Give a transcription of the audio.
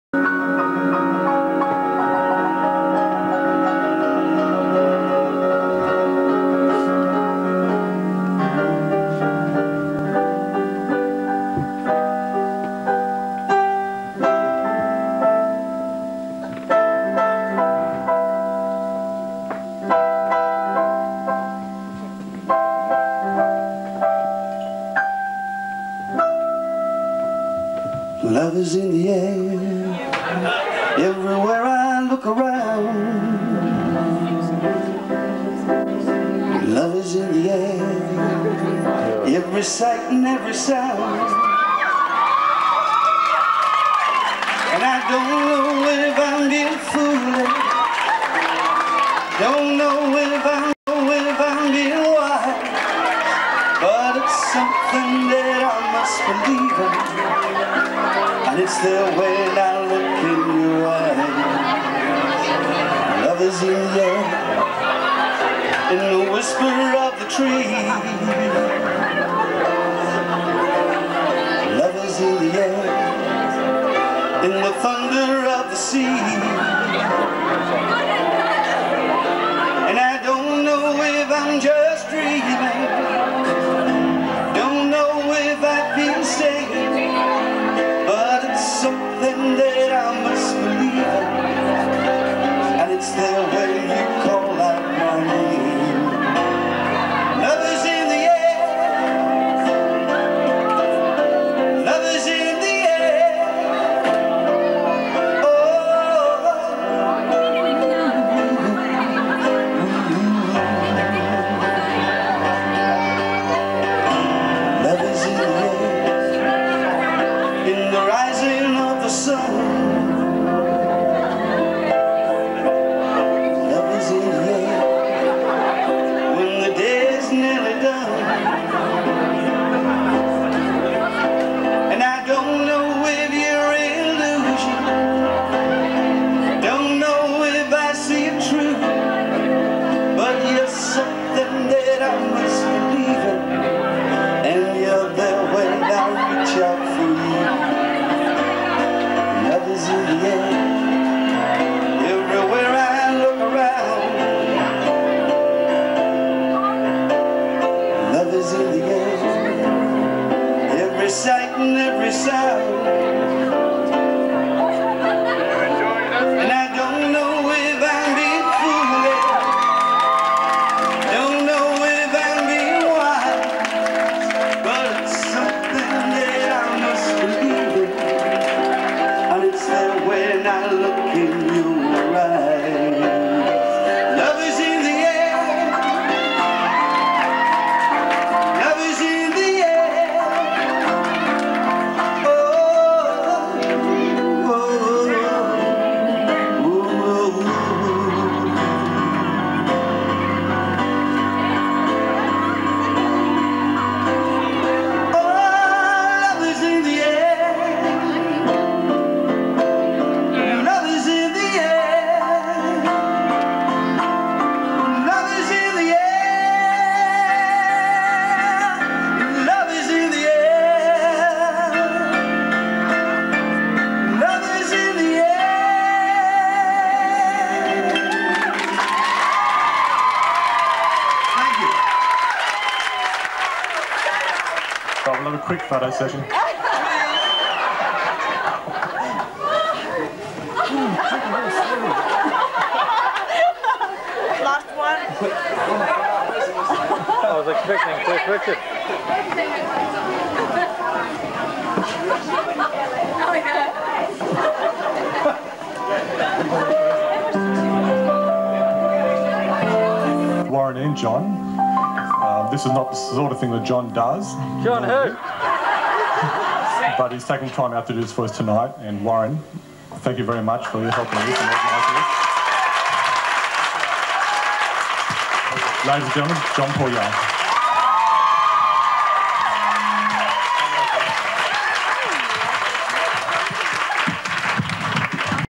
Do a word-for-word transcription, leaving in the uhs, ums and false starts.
Love is in the air, everywhere I look around. Love is in the air, every sight and every sound. And I don't know if I'm being foolish, don't know if I'm, if I'm being wise, but it's something that I must believe in. And it's there when I look in your eyes. Love is in the air, in the whisper of the tree. Love is in the air, in the thunder of the sea. And I don't know if I'm just dreaming, don't know if I feel safe, something that I must believe in, and it's there when you call out my name. Love is in the air, love is in the air. Oh, love is in the air, in the rising of the sun. Love is in the air when the day is nearly done. And I don't know if you're an illusion, don't know if I see it true, but you're something that I must believe in, and you're there when I reach out for you. Love is in the air, everywhere I look around. Love is in the air, every sight and every sound. And I don't know if I'm being foolish, don't know if I'm being wise, but it's something that I must believe in, and it's there when I look in your eyes. Love is in the air, love is in the air. Oh, oh, oh, oh. Oh, love is in the air. Love is in the air. Love is in the air. Love is in the air. Love is in the air. Thank you. Right, we'll have a quick photo session. Last one. I was expecting Cliff Richard. Oh, yeah. Warren and John. Um, this is not the sort of thing that John does. John who? But he's taken time out to do this for us tonight. And Warren, thank you very much for your help in this and organising this. Ladies and gentlemen, John Paul Young.